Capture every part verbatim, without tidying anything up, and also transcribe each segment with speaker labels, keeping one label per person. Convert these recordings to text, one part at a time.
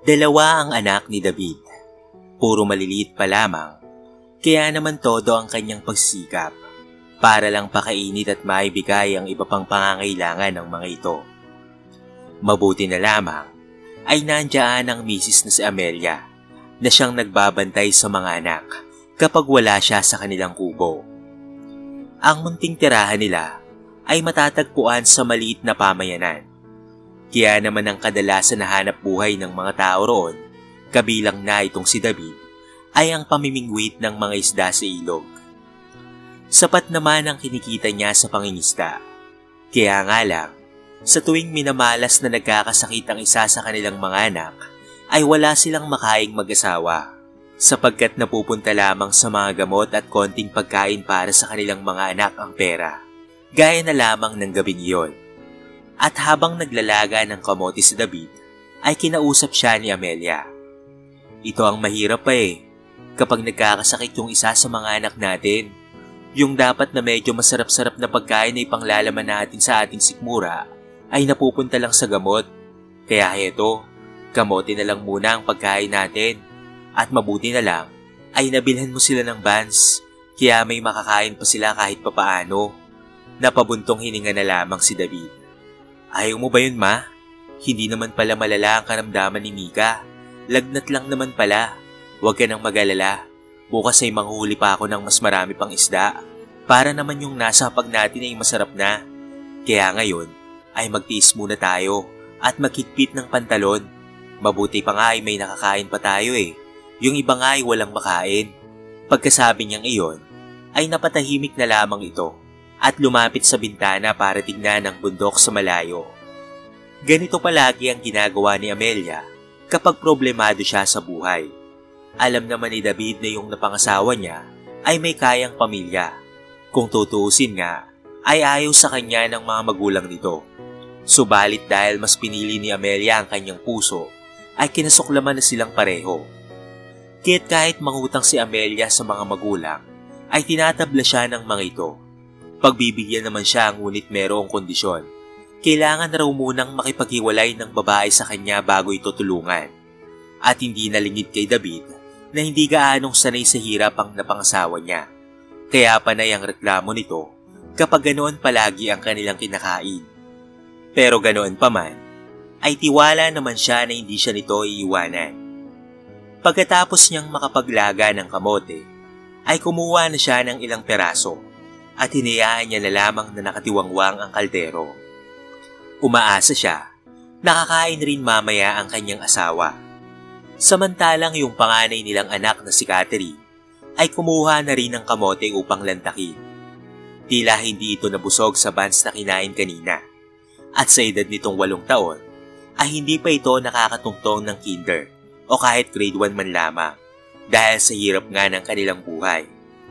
Speaker 1: Dalawa ang anak ni David. Puro maliliit pa lamang, kaya naman todo ang kanyang pagsisikap para lang pakainit at maibigay ang iba pang pangangailangan ng mga ito. Mabuti na lamang ay nandiyan ang misis na si Amelia na siyang nagbabantay sa mga anak kapag wala siya sa kanilang kubo. Ang munting tirahan nila ay matatagpuan sa maliit na pamayanan. Kaya naman ang kadalasan na hanap buhay ng mga tao roon, kabilang na itong si David, ay ang pamimingwit ng mga isda sa ilog. Sapat naman ang kinikita niya sa pangingisda. Kaya nga lang, sa tuwing minamalas na nagkakasakit ang isa sa kanilang mga anak, ay wala silang makaing mag-asawa, sapagkat napupunta lamang sa mga gamot at konting pagkain para sa kanilang mga anak ang pera, gaya na lamang ng gabing iyon. At habang naglalaga ng kamote si David, ay kinausap siya ni Amelia. Ito ang mahirap pa eh, kapag nagkakasakit yung isa sa mga anak natin. Yung dapat na medyo masarap-sarap na pagkain na ipanglalaman natin sa ating sikmura, ay napupunta lang sa gamot. Kaya heto, kamote na lang muna ang pagkain natin. At mabuti na lang, ay nabilhan mo sila ng buns, kaya may makakain pa sila kahit papaano. Napabuntong hininga na lamang si David. Ayaw mo ba yun, ma? Hindi naman pala malala ang karamdaman ni Mika. Lagnat lang naman pala. Huwag ka nang mag-alala. Bukas ay manghuli pa ako ng mas marami pang isda. Para naman yung nasa hapag natin ay masarap na. Kaya ngayon ay magtiis muna tayo at magkitpit ng pantalon. Mabuti pa nga ay may nakakain pa tayo eh. Yung iba nga ay walang makain. Pagkasabi niyang iyon, ay napatahimik na lamang ito at lumapit sa bintana para tignan ang bundok sa malayo. Ganito palagi ang ginagawa ni Amelia kapag problemado siya sa buhay. Alam naman ni David na yung napangasawa niya ay may kayang pamilya. Kung tutuusin nga, ay ayaw sa kanya ng mga magulang nito. Subalit dahil mas pinili ni Amelia ang kanyang puso, ay kinasuklaman na silang pareho. Kaya't kahit mangutang si Amelia sa mga magulang, ay tinatabla siya ng mga ito. Pagbibigyan naman siya ngunit merong kondisyon. Kailangan raw munang makipaghiwalay ng babae sa kanya bago ito tulungan. At hindi nalingid kay David na hindi gaanong sanay sa hirap ang napangasawa niya. Kaya panay ang reklamo nito kapag ganoon palagi ang kanilang kinakain. Pero ganoon pa man, ay tiwala naman siya na hindi siya nito iiwanan. Pagkatapos niyang makapaglaga ng kamote, ay kumuha na siya ng ilang peraso at hinayaan niya na lamang na nakatiwangwang ang kaldero. Umaasa siya, nakakain rin mamaya ang kanyang asawa. Samantalang yung panganay nilang anak na si Catherine ay kumuha na rin ng kamote upang lantakin. Tila hindi ito nabusog sa buns na kinain kanina. At sa edad nitong walong taon, ay hindi pa ito nakakatungtong ng kinder o kahit grade one man lamang dahil sa hirap nga ng kanilang buhay.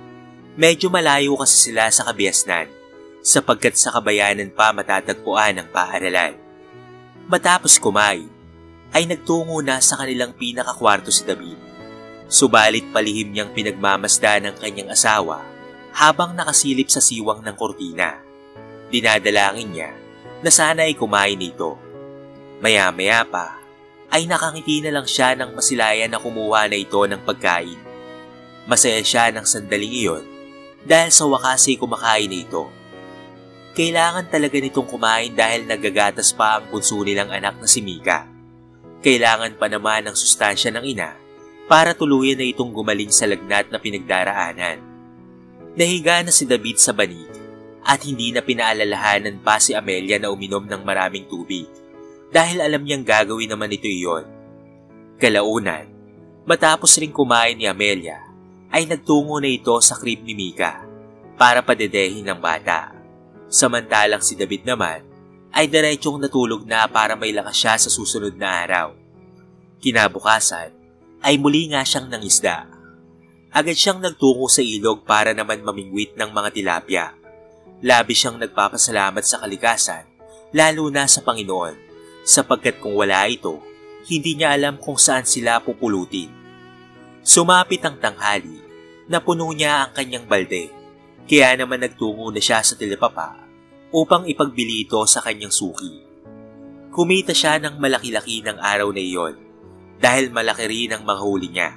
Speaker 1: Medyo malayo kasi sila sa kabiasnan sapagkat sa kabayanan pa matatagpuan ang paaralan. Matapos kumain, ay nagtungo na sa kanilang pinakakwarto si David. Subalit palihim niyang pinagmamasdan ng kanyang asawa habang nakasilip sa siwang ng kortina. Dinadalangin niya na sana ay kumain nito. Maya-maya pa, ay nakangiti na lang siya nang masilayan na kumuha na ito ng pagkain. Masaya siya ng sandaling iyon dahil sa wakas ay kumakain na ito. Kailangan talaga nitong kumain dahil nagagatas pa ang bunso nilang anak na si Mika. Kailangan pa naman ng sustansya ng ina para tuluyan na itong gumaling sa lagnat na pinagdaraanan. Nahiga na si David sa banig at hindi na pinaalalahanan pa si Amelia na uminom ng maraming tubig dahil alam niyang gagawin naman ito iyon. Kalaunan, matapos ring kumain ni Amelia, ay nagtungo na ito sa crib ni Mika para padedehin ng bata. Samantalang si David naman ay diretsong natulog na para may lakas siya sa susunod na araw. Kinabukasan ay muli nga siyang nangisda. Agad siyang nagtungo sa ilog para naman mamingwit ng mga tilapia. Labis siyang nagpapasalamat sa kalikasan, lalo na sa Panginoon, sapagkat kung wala ito, hindi niya alam kung saan sila pupulutin. Sumapit ang tanghali, napuno niya ang kanyang balde, kaya naman nagtungo na siya sa telepapa upang ipagbili ito sa kanyang suki. Kumita siya ng malaki-laki ng araw na iyon, dahil malaki rin ang mga huli niya.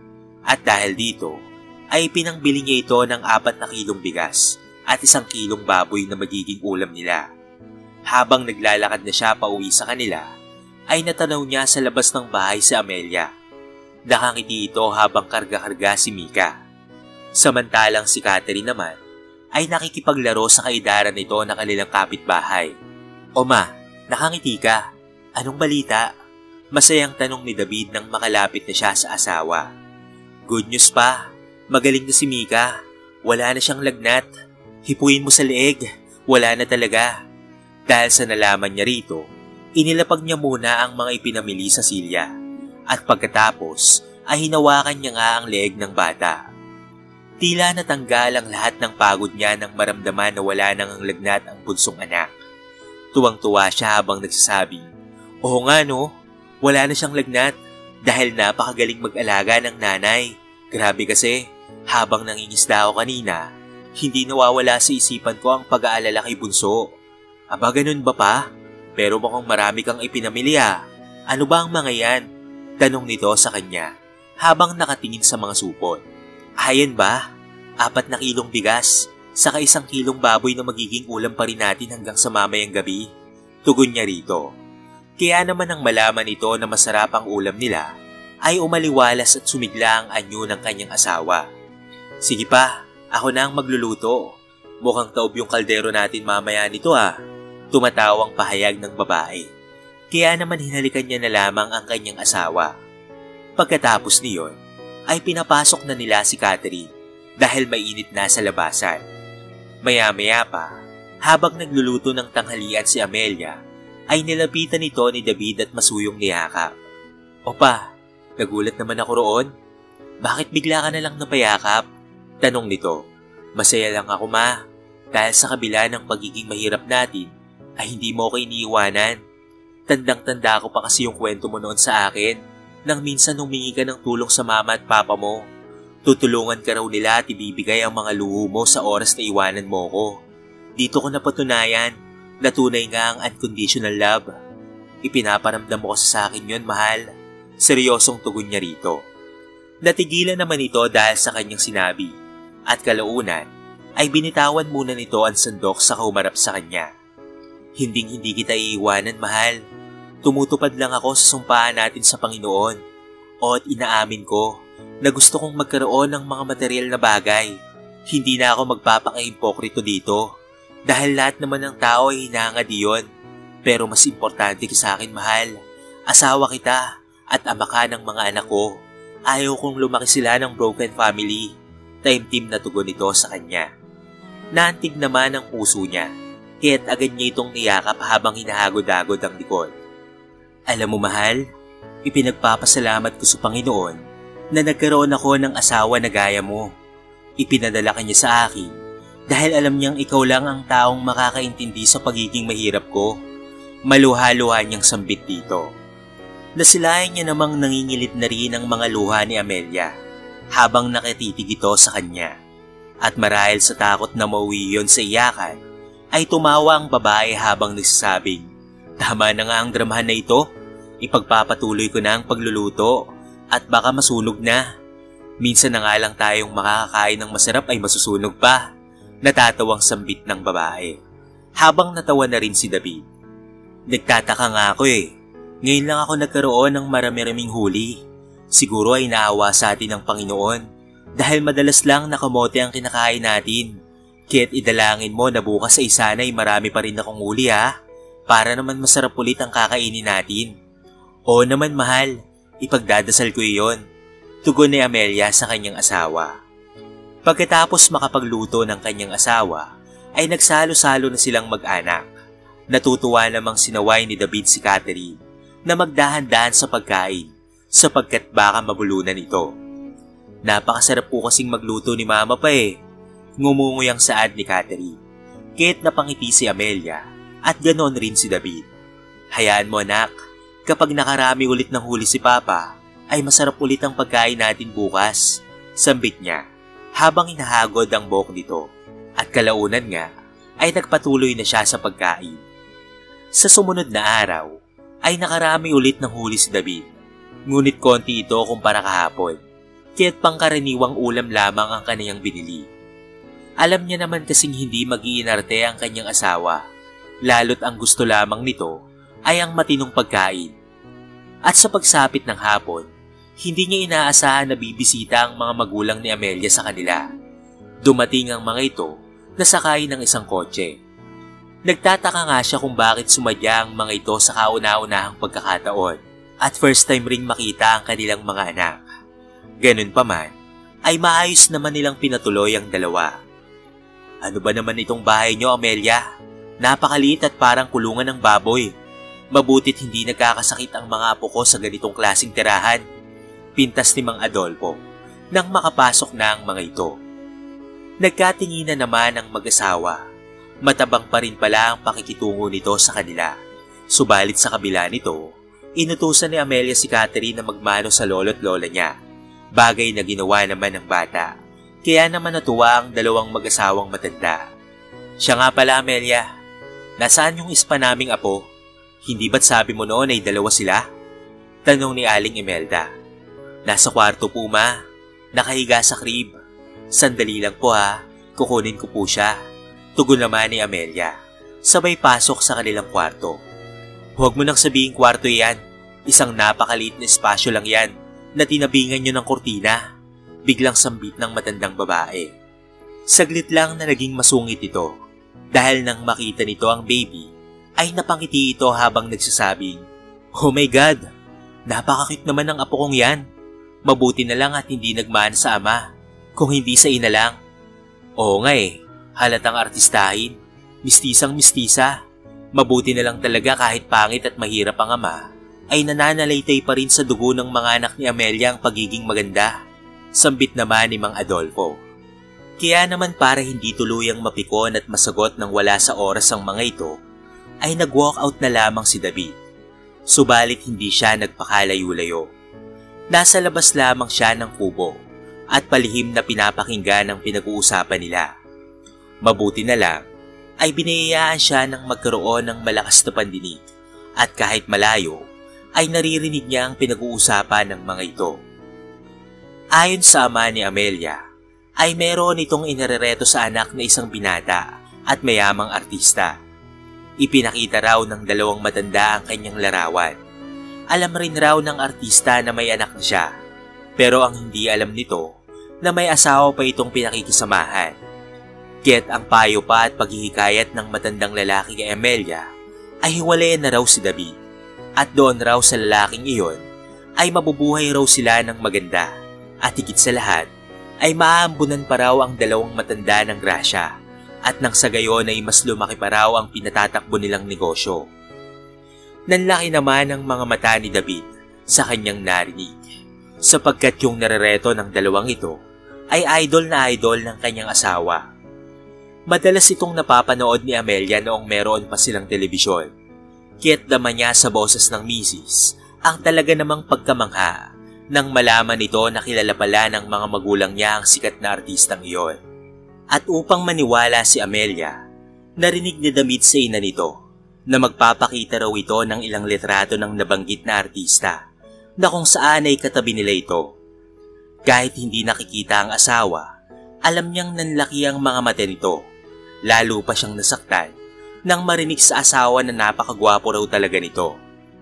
Speaker 1: At dahil dito, ay pinangbili niya ito ng apat na kilong bigas at isang kilong baboy na magiging ulam nila. Habang naglalakad na siya pauwi sa kanila, ay natanaw niya sa labas ng bahay si Amelia. Nakangiti ito habang karga-karga si Mika. Samantalang si Catherine naman ay nakikipaglaro sa kaidaran nito ng kanilang kapitbahay. "O ma, nakangiti ka. Anong balita?" Masayang tanong ni David nang makalapit na siya sa asawa. "Good news pa. Magaling na si Mika. Wala na siyang lagnat. Hipuin mo sa leeg. Wala na talaga." Dahil sa nalaman niya rito, inilapag niya muna ang mga ipinamili sa silya. At pagkatapos ay hinawakan niya nga ang leeg ng bata. Tila natanggal ang lahat ng pagod niya nang maramdaman na wala nang ang lagnat ang bunsong anak. Tuwang-tuwa siya habang nagsasabing, "Oo nga no, wala na siyang lagnat dahil napakagaling mag-alaga ng nanay. Grabe kasi, habang nangingisda ako kanina, hindi nawawala sa isipan ko ang pag-aalala kay bunso." "Aba, ganun ba pa? Pero mukhang marami kang ipinamili ah. Ano ba ang mga yan?" tanong nito sa kanya habang nakatingin sa mga supot. "Ayan ba? Apat na kilong bigas, saka isang kilong baboy na magiging ulam pa rin natin hanggang sa mamayang gabi," tugon niya rito. Kaya naman nang malaman ito na masarap ang ulam nila, ay umaliwalas at sumigla ang anyo ng kanyang asawa. "Sige pa, ako na ang magluluto. Mukhang taob yung kaldero natin mamaya nito ah," tumatawang pahayag ng babae. Kaya naman hinalikan niya na lamang ang kanyang asawa. Pagkatapos niyon, ay pinapasok na nila si Catherine dahil mainit na sa labasan. Maya-maya pa, habang nagluluto ng tanghalian si Amelia, ay nilapitan nito ni David at masuyong niyakap. "Opa, nagulat naman ako roon. Bakit bigla ka na lang napayakap?" tanong nito. "Masaya lang ako ma, dahil sa kabila ng pagiging mahirap natin, ay hindi mo ako iniiwanan. Tandang-tanda ko pa kasi yung kwento mo noon sa akin, nang minsan humingi ka ng tulong sa mama at papa mo. Tutulungan ka raw nila at ibibigay ang mga luho mo sa oras na iwanan mo ko. Dito ko napatunayan na tunay nga ang unconditional love. Ipinaparamdam mo kasi sa akin yun, mahal." Seryosong tugon niya rito. Natigilan naman ito dahil sa kanyang sinabi, at kalaunan ay binitawan muna nito ang sandok sa humarap sa kanya. "Hinding-hindi kita iiwanan, mahal. Tumutupad lang ako sa sumpaan natin sa Panginoon. O at inaamin ko na gusto kong magkaroon ng mga material na bagay. Hindi na ako magpapaka-impokrito dito dahil lahat naman ng tao ay hinahangad iyon. Pero mas importante ka sa akin, mahal. Asawa kita at ama ka ng mga anak ko. Ayaw kong lumaki sila ng broken family." Taimtim na tugon ito sa kanya. Naantig naman ang puso niya. Kaya't agad niya itong niyakap habang hinahagod-agod ang likod. "Alam mo, mahal, ipinagpapasalamat ko sa Panginoon na nagkaroon ako ng asawa na gaya mo. Ipinadala ka niya sa akin dahil alam niyang ikaw lang ang taong makakaintindi sa pagiging mahirap ko." Maluha-luha niyang sambit dito. Nasilayan niya namang nangingilit na rin ang mga luha ni Amelia habang nakatitig ito sa kanya. At marahil sa takot na mauwi yon sa iyakan, ay tumawa ang babae habang nagsasabing, "Tama na nga ang dramahan na ito. Ipagpapatuloy ko na ang pagluluto at baka masunog na. Minsan na nga lang tayong makakakain ng masarap ay masusunog pa." Natatawang sambit ng babae. Habang natawa na rin si David. "Nagtataka nga ako eh. Ngayon lang ako nagkaroon ng marami-raming huli. Siguro ay naawa sa atin ng Panginoon dahil madalas lang na kamote ang kinakain natin. Kaya't idalangin mo na bukas ay sana'y marami pa rin akong huli ha, para naman masarap ulit ang kakainin natin." "Oo naman, mahal, ipagdadasal ko iyon," tugon ni Amelia sa kanyang asawa. Pagkatapos makapagluto ng kanyang asawa, ay nagsalo-salo na silang mag-anak. Natutuwa namang sinaway ni David si Catherine na magdahan-dahan sa pagkain sapagkat baka mabulunan ito. "Napakasarap po kasing magluto ni mama pa eh," ngumungoy ang saad ni Catherine. Kaya't napangiti si Amelia at ganon rin si David. "Hayaan mo, anak, kapag nakarami ulit ng huli si Papa, ay masarap ulit ang pagkain natin bukas," sambit niya habang hinahagod ang buhok nito. At kalaunan nga ay nagpatuloy na siya sa pagkain. Sa sumunod na araw ay nakarami ulit ng huli si David. Ngunit konti ito kumpara kahapon, kaya't pangkaraniwang ulam lamang ang kaniyang binili. Alam niya naman kasing hindi mag-iinarte ang kanyang asawa, lalo't ang gusto lamang nito ay ang matinong pagkain. At sa pagsapit ng hapon, hindi niya inaasahan na bibisita ang mga magulang ni Amelia sa kanila. Dumating ang mga ito na sakay ng isang kotse. Nagtataka nga siya kung bakit sumadya ang mga ito sa kauna-unahang pagkakataon at first time ring makita ang kanilang mga anak. Ganun pa man, ay maayos naman nilang pinatuloy ang dalawa. Ano ba naman itong bahay niyo, Amelia? Napakaliit at parang kulungan ng baboy. Mabutit hindi nagkakasakit ang mga apo ko sa ganitong klaseng tirahan. Pintas ni Mang Adolfo nang makapasok na ang mga ito. Nagkatinginan naman ang mag-asawa. Matabang pa rin pala ang pakikitungo nito sa kanila. Subalit sa kabila nito, inutusan ni Amelia si Catherine na magmano sa lolo't lola niya. Bagay na ginawa naman ng bata. Kaya naman natuwa ang dalawang mag-asawang matanda. Siya nga pala, Amelia. Nasaan yung ispa naming apo? Hindi ba't sabi mo noon ay dalawa sila? Tanong ni Aling Imelda. Nasa kwarto po, ma. Nakahiga sa crib. Sandali lang po ha. Kukunin ko po siya. Tugon naman ni Amelia. Sabay pasok sa kanilang kwarto. Huwag mo nang sabihin kwarto yan. Isang napakaliit na espasyo lang yan na tinabingan nyo ng kurtina. Biglang sambit ng matandang babae. Saglit lang na naging masungit ito. Dahil nang makita nito ang baby, ay napangiti ito habang nagsasabing, "Oh my God! Napakakit naman ng apo kong yan. Mabuti na lang at hindi nagmana sa ama, kung hindi sa ina lang." Oo nga eh, halatang artistahin, mistisang mistisa. Mabuti na lang talaga kahit pangit at mahirap ang ama, ay nananalaytay pa rin sa dugo ng mga anak ni Amelia ang pagiging maganda. Sambit naman ni Mang Adolfo. Kaya naman para hindi tuluyang mapikon at masagot ng wala sa oras ang mga ito, ay nag-walk out na lamang si David. Subalit hindi siya nagpakalayo-layo. Nasa labas lamang siya ng kubo at palihim na pinapakinggan ang pinag-uusapan nila. Mabuti na lang ay binayaan siya ng magkaroon ng malakas na pandinig at kahit malayo ay naririnig niya ang pinag-uusapan ng mga ito. Ayon sa ama ni Amelia, ay meron itong inarereto sa anak na isang binata at mayamang artista. Ipinakita raw ng dalawang matanda ang kanyang larawan. Alam rin raw ng artista na may anak na siya, pero ang hindi alam nito na may asawa pa itong pinakikisamahan. Kaya't ang payo pa at paghihikayat ng matandang lalaki kay Amelia ay hiwalayan na raw si David at doon raw sa lalaking iyon ay mabubuhay raw sila ng maganda at higit sa lahat ay maaambunan pa raw ang dalawang matanda ng grasya at nang sa gayon ay mas lumaki pa raw ang pinatatakbo nilang negosyo. Nanlaki naman ang mga mata ni David sa kanyang narinig sapagkat yung narereto ng dalawang ito ay idol na idol ng kanyang asawa. Madalas itong napapanood ni Amelia noong meron pa silang telebisyon. Kaya't dama niya sa boses ng misis ang talaga namang pagkamangha nang malaman nito na kilala pala ng mga magulang niya ang sikat na artistang iyon. At upang maniwala si Amelia, narinig ni David sa ina nito na magpapakita raw ito ng ilang litrato ng nabanggit na artista na kung saan ay katabi nila ito. Kahit hindi nakikita ang asawa, alam niyang nanlaki ang mga mata nito. Lalo pa siyang nasaktan nang marinig sa asawa na napakagwapo raw talaga nito.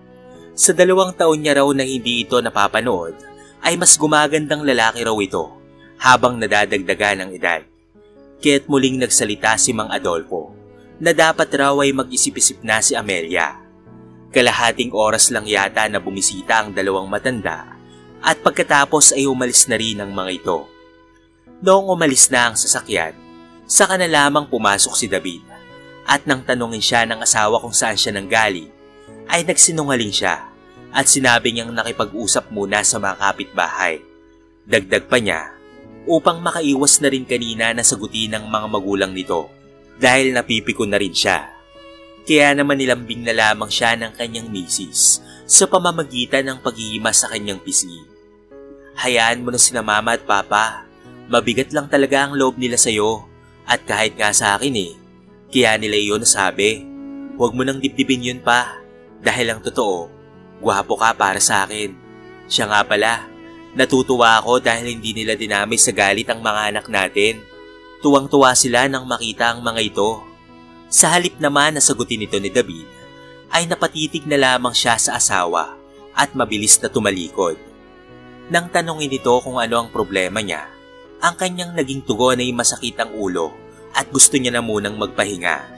Speaker 1: Sa dalawang taon niya raw na hindi ito napapanood, ay mas gumagandang lalaki raw ito habang nadadagdagan ng edad. Kaya't muling nagsalita si Mang Adolfo na dapat raw ay mag-isip-isip na si Amelia. Kalahating oras lang yata na bumisita ang dalawang matanda at pagkatapos ay umalis na rin ang mga ito. Noong umalis na ang sasakyan, saka na lamang pumasok si David at nang tanungin siya ng asawa kung saan siya nanggaling, ay nagsinungaling siya at sinabi niyang nakipag-usap muna sa mga kapitbahay. Dagdag pa niya, upang makaiwas na rin kanina na sagutin ng mga magulang nito dahil napipiko na rin siya. Kaya naman nilambing na lamang siya ng kanyang misis sa pamamagitan ng paghihima sa kanyang pisngi. Hayaan mo na sina mama at papa, mabigat lang talaga ang loob nila sa'yo. At kahit nga sa akin eh, kaya nila iyon nasabi, huwag mo nang dibdibin yun pa, dahil ang totoo, gwapo ka para sa akin. Siya nga pala, natutuwa ako dahil hindi nila dinamay sa galit ang mga anak natin. Tuwang-tuwa sila nang makita ang mga ito. Sa halip naman na sagutin ito ni David, ay napatitig na lamang siya sa asawa at mabilis na tumalikod. Nang tanongin ito kung ano ang problema niya, ang kanyang naging tugon ay masakit ang ulo at gusto niya na munang magpahinga.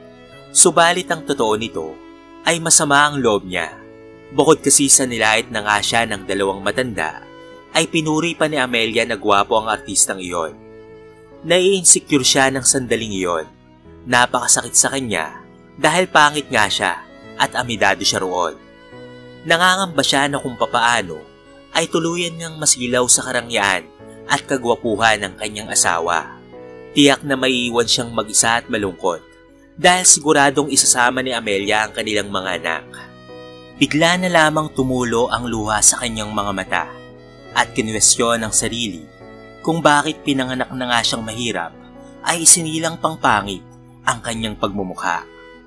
Speaker 1: Subalit ang totoo nito ay masama ang loob niya. Bukod kasi sa nilait na nga siya ng dalawang matanda, ay pinuri pa ni Amelia na gwapo ang artistang iyon. Nai-insecure siya ng sandaling iyon. Napakasakit sa kanya dahil pangit nga siya at amidado siya roon. Nangangamba siya na kung papaano ay tuluyan niyang masilaw sa karangyaan at kagwapuhan ng kanyang asawa. Tiyak na maiiwan siyang mag-isa at malungkot dahil siguradong isasama ni Amelia ang kanilang mga anak. Bigla na lamang tumulo ang luha sa kanyang mga mata at kinwestiyon ang sarili kung bakit pinanganak na nga siyang mahirap ay isinilang pang pangit ang kanyang pagmumukha.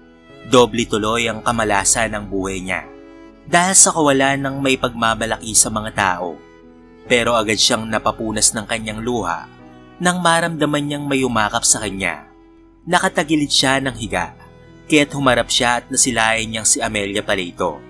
Speaker 1: Doble tuloy ang kamalasan ng buhay niya dahil sa kawalan ng may pagmamalaki sa mga tao. Pero agad siyang napapunas ng kanyang luha nang maramdaman niyang may umakap sa kanya. Nakatagilid siya ng higa, kaya't humarap siya at nasilayan niyang si Amelia pala ito.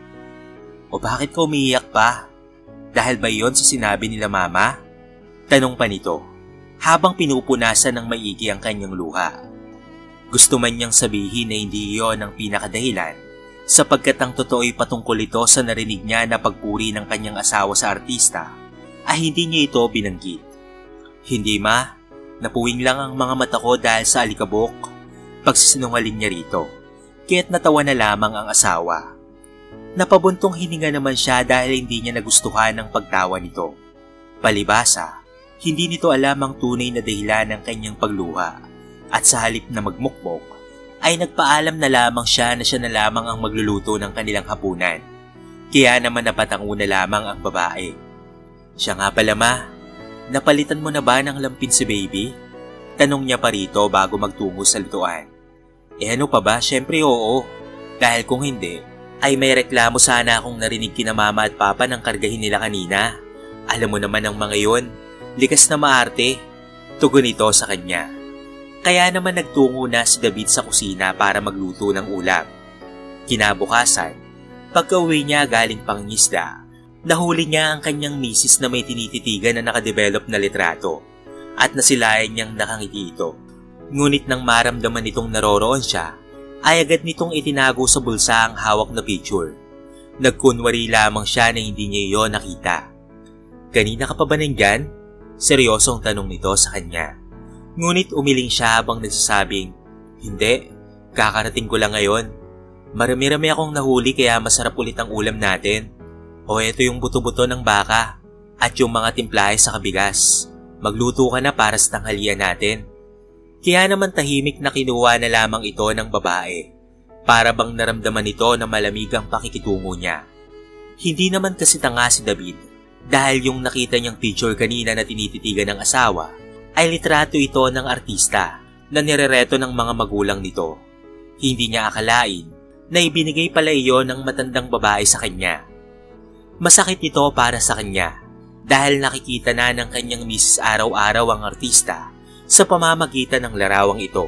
Speaker 1: O bakit ka umiiyak pa? Dahil ba yon sa sinabi nila mama? Tanong pa nito, habang pinupunasan ng maigi ang kanyang luha. Gusto man niyang sabihin na hindi iyon ang pinakadahilan, sapagkat ang totoo'y patungkol ito sa narinig niya na pagpuri ng kanyang asawa sa artista, ay hindi niya ito binanggit. Hindi ma, napuwing lang ang mga mata ko dahil sa alikabok, pagsisinungaling niya rito, kaya't natawa na lamang ang asawa. Napabuntong hininga naman siya dahil hindi niya nagustuhan ang pagtawa nito. Palibasa, hindi nito alam ang tunay na dahilan ng kanyang pagluha, at sa halip na magmukmok, ay nagpaalam na lamang siya na siya na lamang ang magluluto ng kanilang hapunan. Kaya naman napatango na lamang ang babae. Siya nga pala ma, napalitan mo na ba ng lampin si baby? Tanong niya pa rito bago magtungo sa lutuan. Eh ano pa ba? Syempre oo. Dahil kung hindi, ay may reklamo sana akong narinig kina mama at papa nang kargahin nila kanina. Alam mo naman ang mga yon, likas na maarte. Tugon ito sa kanya. Kaya naman nagtungo na si David sa kusina para magluto ng ulam. Kinabukasan, pagka-uwi niya galing pangingisda, nahuli niya ang kanyang misis na may tinititigan na nakadevelop na litrato at nasilayan niyang nakangiti ito. Ngunit nang maramdaman nitong naroroon siya, ay agad nitong itinago sa bulsa ang hawak na picture. Nagkunwari lamang siya na hindi niya iyon nakita. Kanina ka pa ba nandyan? Seryosong tanong nito sa kanya. Ngunit umiling siya habang nagsasabing, hindi, kakarating ko lang ngayon. Marami-rami akong nahuli kaya masarap ulit ang ulam natin. O eto yung buto-buto ng baka at yung mga timplahe sa kabigas. Magluto ka na para sa tanghalian natin. Kaya naman tahimik na kinuha na lamang ito ng babae. Para bang naramdaman ito na malamig ang pakikitungo niya. Hindi naman kasi tanga si David dahil yung nakita niyang picture kanina na tinititigan ng asawa ay litrato ito ng artista na nirereto ng mga magulang nito. Hindi niya akalain na ibinigay pala iyon ng matandang babae sa kanya. Masakit ito para sa kanya dahil nakikita na ng kanyang misis araw-araw ang artista sa pamamagitan ng larawang ito.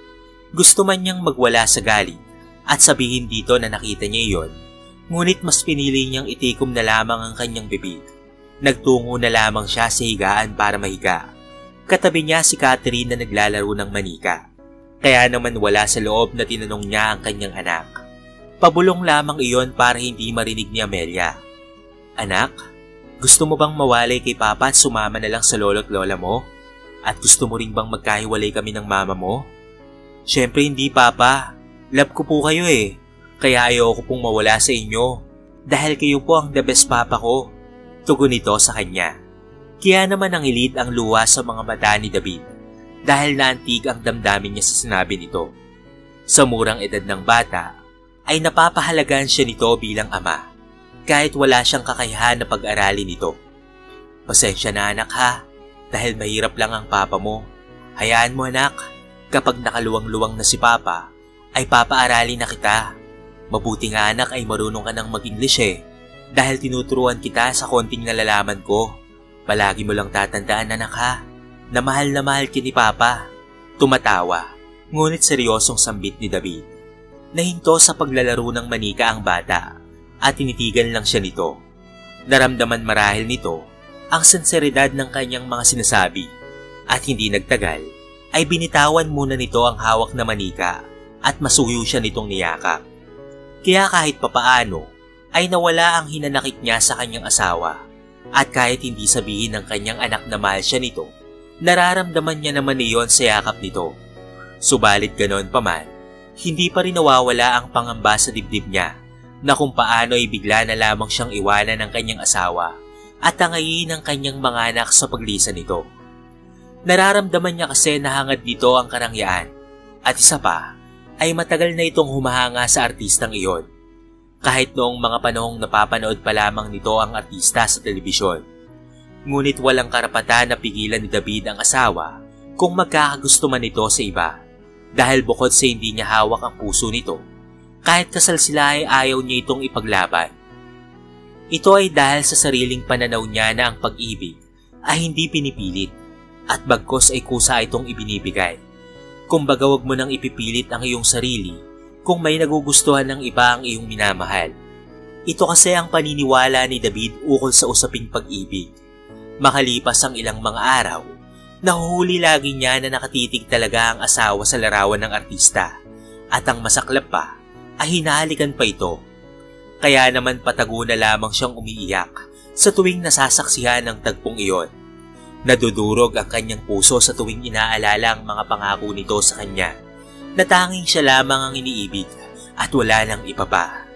Speaker 1: Gusto man niyang magwala sa galit at sabihin dito na nakita niya iyon, ngunit mas pinili niyang itikom na lamang ang kanyang bibig. Nagtungo na lamang siya sa higaan para mahiga. Katabi niya si Catherine na naglalaro ng manika. Kaya naman wala sa loob na tinanong niya ang kanyang anak. Pabulong lamang iyon para hindi marinig ni Amelia. Anak, gusto mo bang mawalay kay Papa at sumama na lang sa lolo't lola mo? At gusto mo rin bang magkahiwalay kami ng mama mo? Siyempre hindi Papa, love ko po kayo eh. Kaya ayoko pong mawala sa inyo. Dahil kayo po ang the best Papa ko. Tugon ito sa kanya. Kaya naman nangilid ang luha sa mga mata ni David dahil naantig ang damdamin niya sa sinabi nito. Sa murang edad ng bata, ay napapahalagaan siya nito bilang ama kahit wala siyang kakayahan na pag-aralin nito. Pasensya na anak ha, dahil mahirap lang ang papa mo. Hayaan mo anak, kapag nakaluwang-luwang na si Papa, ay papaaralin na kita. Mabuti nga anak ay marunong ka ng mag-English eh. Dahil tinuturuan kita sa konting nalalaman ko, palagi mo lang tatandaan, anak ha, na mahal na mahal ki ni Papa. Tumatawa, ngunit seryosong sambit ni David. Nahinto sa paglalaro ng manika ang bata at tinitigan lang siya nito. Naramdaman marahil nito ang sinseridad ng kanyang mga sinasabi at hindi nagtagal ay binitawan muna nito ang hawak na manika at masuyo siya nitong niyakap. Kaya kahit papaano ay nawala ang hinanakit niya sa kanyang asawa at kahit hindi sabihin ng kanyang anak na mahal siya nito, nararamdaman niya naman iyon sa yakap nito. Subalit ganoon pa man, hindi pa rin nawawala ang pangamba sa dibdib niya na kung paano ay bigla na lamang siyang iwanan ng kanyang asawa at tangayin ng kanyang mga anak sa paglisan nito. Nararamdaman niya kasi na hangad dito ang karangyaan at isa pa ay matagal na itong humahanga sa artistang iyon. Kahit noong mga panahong napapanood pa lamang nito ang artista sa telebisyon. Ngunit walang karapatan na pigilan ni David ang asawa kung magkakagusto man ito sa iba. Dahil bukod sa hindi niya hawak ang puso nito, kahit kasal sila ay ayaw niya itong ipaglaban. Ito ay dahil sa sariling pananaw niya na ang pag-ibig ay hindi pinipilit at bagkos ay kusa itong ibinibigay. Kumbaga wag mo nang ipipilit ang iyong sarili kung may nagugustuhan ng iba ang iyong minamahal. Ito kasi ang paniniwala ni David ukol sa usaping pag-ibig. Makalipas ang ilang mga araw, nahuhuli lagi niya na nakatitig talaga ang asawa sa larawan ng artista at ang masaklap pa ay hinahalikan pa ito. Kaya naman patago na lamang siyang umiiyak sa tuwing nasasaksihan ng tagpong iyon. Nadudurog ang kanyang puso sa tuwing inaalala ang mga pangako nito sa kanya na tanging siya lamang ang iniibig at wala nang iba pa.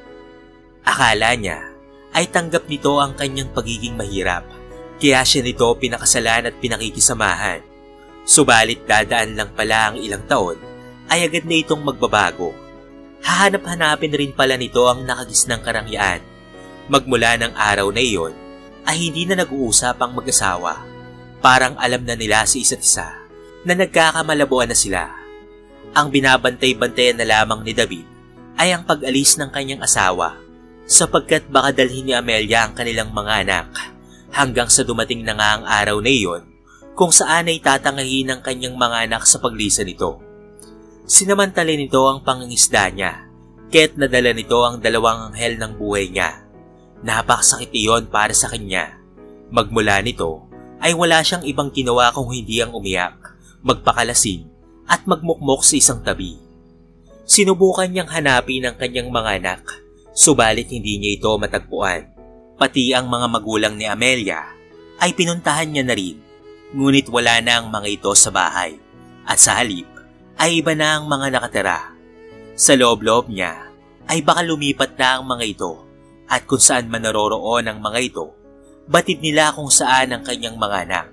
Speaker 1: Akala niya ay tanggap nito ang kanyang pagiging mahirap, kaya siya nito pinakasalan at pinakikisamahan. Subalit dadaan lang pala ang ilang taon, ay agad na itong magbabago. Hahanap-hanapin rin pala nito ang nakagisnang karangyaan. Magmula ng araw na iyon, ay hindi na nag-uusap ang mag-asawa. Parang alam na nila sa isa't isa na nagkakamalabuan na sila. Ang binabantay-bantayan na lamang ni David ay ang pag-alis ng kanyang asawa sapagkat baka dalhin ni Amelia ang kanilang mga anak hanggang sa dumating na nga ang araw na iyon kung saan ay tatangahin ng kanyang mga anak sa paglisan nito. Sinamantala nito ang pangingisda niya kaya't nadala nito ang dalawang anghel ng buhay niya. Napakasakit iyon para sa kanya. Magmula nito ay wala siyang ibang ginawa kung hindi ang umiyak, magpakalasing at magmukmok sa isang tabi. Sinubukan niyang hanapin ang kanyang mga anak, subalit hindi niya ito matagpuan. Pati ang mga magulang ni Amelia ay pinuntahan niya na rin, ngunit wala na ang mga ito sa bahay. At sa halip ay iba na ang mga nakatira. Sa loob-loob niya ay baka lumipat na ang mga ito at kung saan man naroroon ang mga ito, batid nila kung saan ang kanyang mga anak.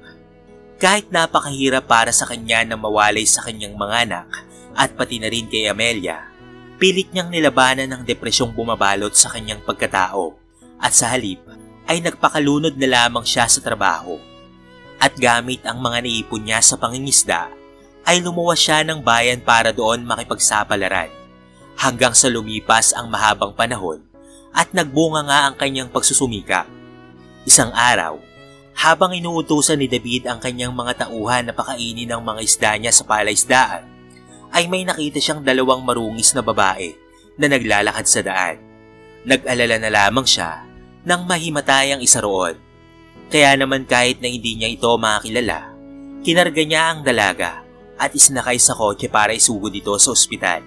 Speaker 1: Kahit napakahirap para sa kanya na mawalay sa kanyang mga anak at pati na rin kay Amelia, pilit niyang nilabanan ang depresyong bumabalot sa kanyang pagkatao at sa halip ay nagpakalunod na lamang siya sa trabaho. At gamit ang mga naipon niya sa pangingisda ay lumuwas siya ng bayan para doon makipagsapalaran hanggang sa lumipas ang mahabang panahon at nagbunga nga ang kanyang pagsusumikap. Isang araw, habang inuutusan ni David ang kanyang mga tauhan na pakainin ng mga isda niya sa palaisdaan, ay may nakita siyang dalawang marungis na babae na naglalakad sa daan. Nag-alala na lamang siya nang mahimatay ang isa roon. Kaya naman kahit na hindi niya ito makakilala, kinarga niya ang dalaga at isinakay sa kotse para isugod ito sa ospital.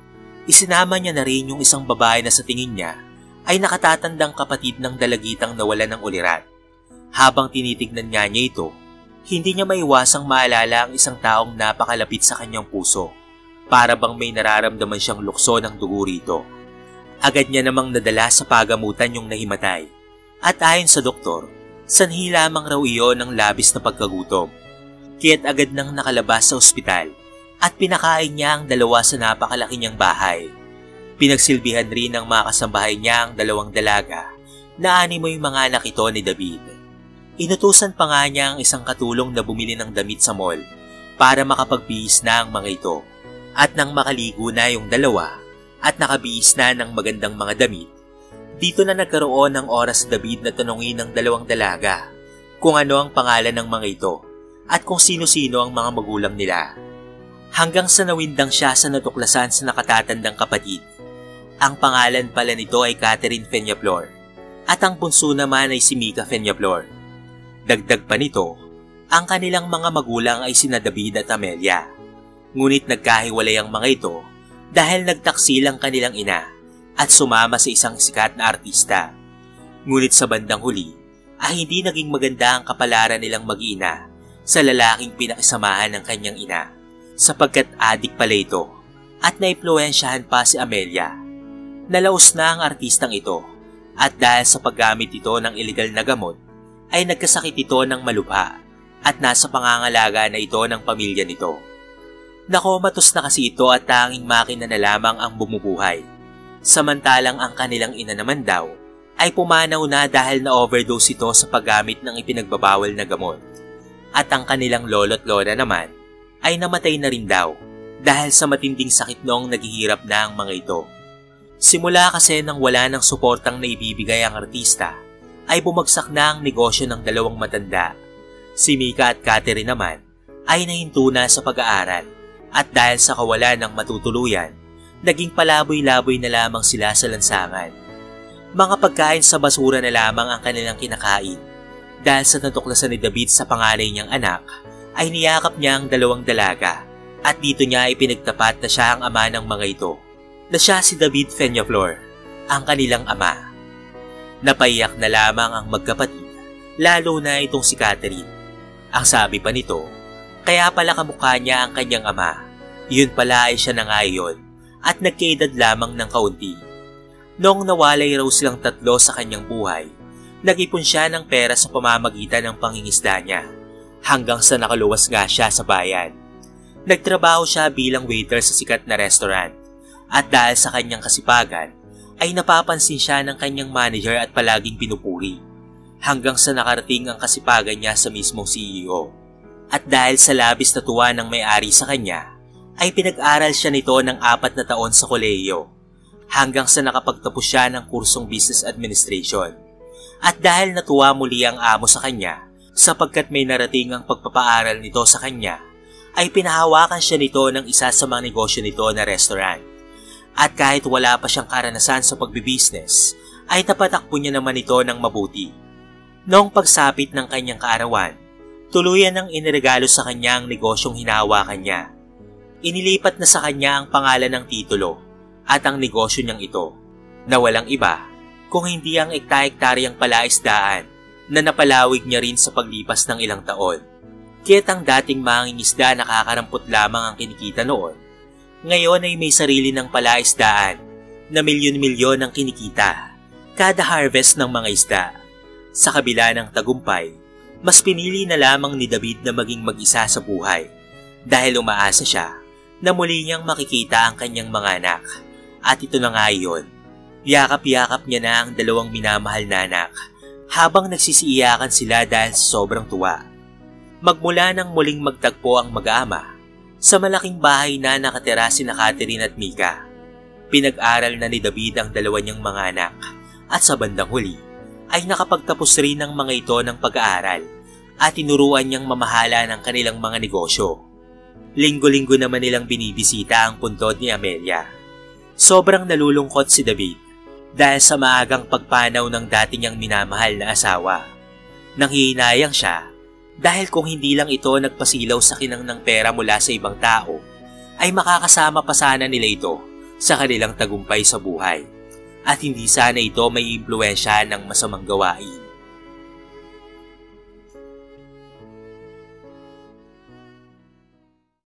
Speaker 1: Isinama niya na rin yung isang babae na sa tingin niya ay nakatatandang kapatid ng dalagitang nawalan ng ulirat. Habang tinitignan nga niya ito, hindi niya maiwasang maalala ang isang taong napakalapit sa kanyang puso. Para bang may nararamdaman siyang lukso ng dugo rito. Agad niya namang nadala sa pagamutan yung nahimatay. At ayon sa doktor, sanhi lamang raw iyon ng labis na pagkagutom. Kaya't agad nang nakalabas sa ospital at pinakain niya ang dalawa sa napakalaki niyang bahay. Pinagsilbihan rin ng mga kasambahay niya ang dalawang dalaga na animoy mga anak ito ni David. Inutusan pa nga niya ang isang katulong na bumili ng damit sa mall para makapagbihis na ang mga ito. At nang makaligo na yung dalawa at nakabihis na ng magandang mga damit, Dito na nagkaroon ng oras si David na tanungin ng dalawang dalaga kung ano ang pangalan ng mga ito at kung sino-sino ang mga magulang nila. Hanggang sa nawindang siya sa natuklasan sa nakatatandang kapatid. Ang pangalan pala nito ay Catherine Peñaflor at ang bunso naman ay si Mika Peñaflor. Dagdag pa nito, ang kanilang mga magulang ay sina David at Amelia. Ngunit nagkahiwalay ang mga ito dahil nagtaksil ang kanilang ina at sumama sa isang sikat na artista. Ngunit sa bandang huli ay hindi naging maganda ang kapalaran nilang mag-iina sa lalaking pinakisamahan ng kanyang ina sapagkat adik pala ito at naimpluwensyahan pa si Amelia. Nalaos na ang artistang ito at dahil sa paggamit ito ng ilegal na gamot ay nagkasakit ito ng malubha at nasa pangangalaga na ito ng pamilya nito. Nakomatos na kasi ito at tanging makina na lamang ang bumubuhay. Samantalang ang kanilang ina naman daw ay pumanaw na dahil na-overdose ito sa paggamit ng ipinagbabawal na gamot. At ang kanilang lolo't lola naman ay namatay na rin daw dahil sa matinding sakit noong naghihirap na ang mga ito. Simula kasi nang wala ng suportang naibibigay ang artista ay bumagsak na ang negosyo ng dalawang matanda. Si Mika at Catherine naman ay nahinto na sa pag-aaral at dahil sa kawalan ng matutuluyan, naging palaboy-laboy na lamang sila sa lansangan. Mga pagkain sa basura na lamang ang kanilang kinakain. Dahil sa natuklasan ni David sa panganay niyang anak, ay niyakap niya ang dalawang dalaga at dito niya ay pinagtapat na siya ang ama ng mga ito, na siya si David Peñaflor, ang kanilang ama. Napaiyak na lamang ang magkapatid, lalo na itong si Catherine. Ang sabi pa nito, kaya pala kamukha niya ang kanyang ama, yun pala ay siya na ngayon, at nagkaedad lamang ng kaunti. Noong nawalay raw silang tatlo sa kanyang buhay, nag-ipon siya ng pera sa pamamagitan ng pangingisda niya, hanggang sa nakaluwas nga siya sa bayan. Nagtrabaho siya bilang waiter sa sikat na restaurant, at dahil sa kanyang kasipagan, ay napapansin siya ng kanyang manager at palaging pinupuri, hanggang sa nakarating ang kasipagan niya sa mismong C E O. At dahil sa labis na tuwa ng may-ari sa kanya, ay pinag-aral siya nito ng apat na taon sa kolehiyo hanggang sa nakapagtapos siya ng kursong Business Administration. At dahil natuwa muli ang amo sa kanya sapagkat may narating ang pagpapaaral nito sa kanya, ay pinahawakan siya nito ng isa sa mga negosyo nito na restaurant. At kahit wala pa siyang karanasan sa pagbibusiness, ay napatakbo niya naman ito ng mabuti. Noong pagsapit ng kanyang kaarawan, tuluyan ng iniregalo sa kanya ang negosyong hinahawakan niya. Inilipat na sa kanya ang pangalan ng titulo at ang negosyo niyang ito, na walang iba kung hindi ang ekta-ektaryang palaisdaan na napalawig niya rin sa paglipas ng ilang taon. Kaya't ang dating mangingisda nakakarampot lamang ang kinikita noon, ngayon ay may sarili ng palaisdaan na milyon-milyon ang kinikita kada harvest ng mga isda. Sa kabila ng tagumpay, mas pinili na lamang ni David na maging mag-isa sa buhay dahil umaasa siya na muli niyang makikita ang kanyang mga anak. At ito na nga yun, yakap-yakap niya na ang dalawang minamahal na anak habang nagsisiiyakan sila dahil sa sobrang tuwa. Magmula nang muling magtagpo ang mag-ama sa malaking bahay na nakatira sina Catherine at Mika, pinag-aral na ni David ang dalawa niyang mga anak at sa bandang huli ay nakapagtapos rin ng mga ito ng pag-aaral at tinuruan niyang mamahala ng kanilang mga negosyo. Linggo-linggo naman nilang binibisita ang puntod ni Amelia. Sobrang nalulungkot si David dahil sa maagang pagpanaw ng dati niyang minamahal na asawa. Nanghihinayang siya dahil kung hindi lang ito nagpasilaw sa kinang ng pera mula sa ibang tao, ay makakasama pa sana nila ito sa kanilang tagumpay sa buhay at hindi sana ito may impluwensya ng masamang gawain.